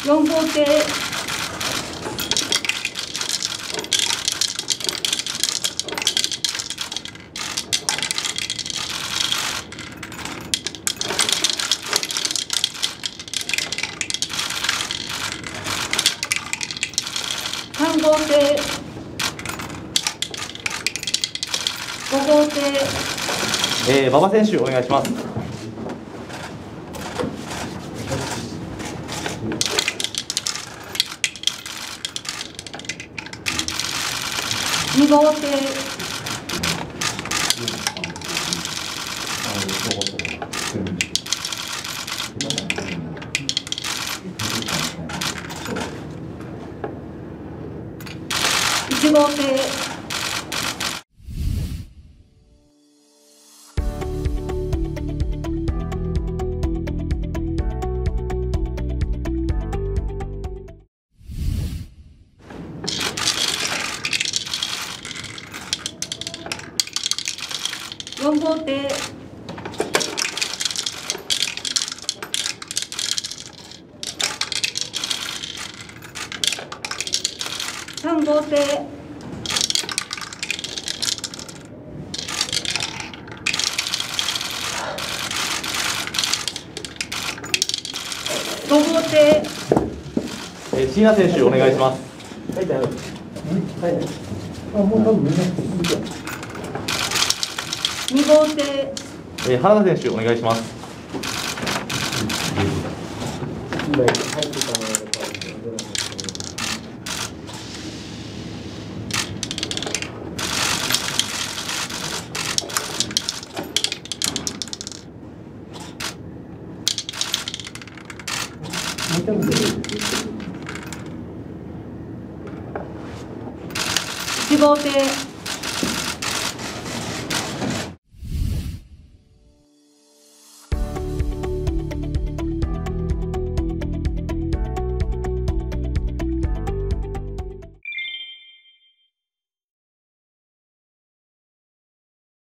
4号艇、3号艇、5号艇、 馬場選手お願いします。 2号艇、1号艇、4号艇、3号艇、5号艇、 椎名選手お願いします。 2号艇、 原田選手お願いします。 1号艇、